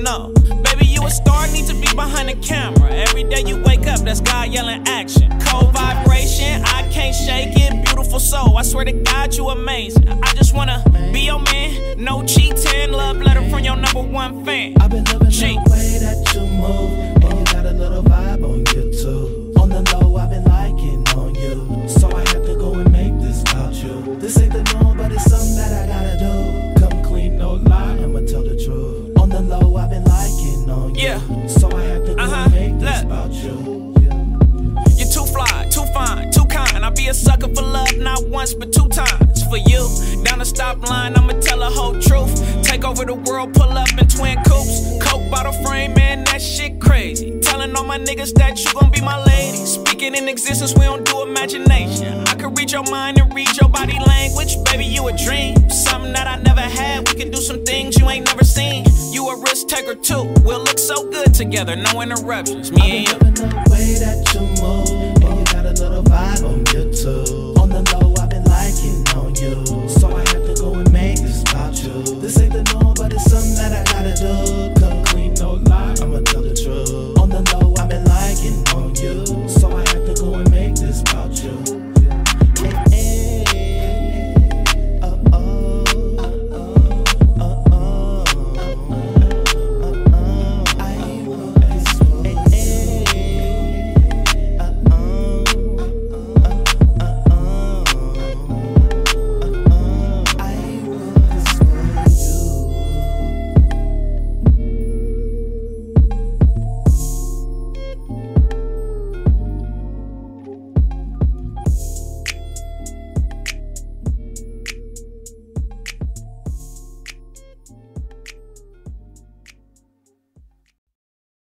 know. Baby, you a star, need to be behind the camera. Every day you wake up, that's God yelling action. Cold vibration, I can't shake it. Beautiful soul, I swear to God, you amazing. I just wanna be your man, no cheating. Love letter from your #1 fan. I've been loving the way that you move, and you got a little vibe on you too. On the low, I've been liking on you, so I have to go and make this about you. This ain't the norm, but it's something that I gotta do. Come clean, no lie, I'ma tell the truth. On the low, I've been liking on you, so I have to go and make this about you. You're too fly, too fine, too kind. I'll be a sucker for love, not once but 2 times. For you, down the stop line, I'ma tell the whole truth. Take over the world, pull up in twin coupes. Coke bottle frame, man, that shit crazy. Telling all my niggas that you gon' be my lady. Speaking in existence, we don't do imagination. I can read your mind and read your body language. Baby, you a dream, something that I never had. We can do some things you ain't never seen. You a risk taker too, we'll look so good together. No interruptions, me and you. I've been loving the way that you move, and you got a little vibe on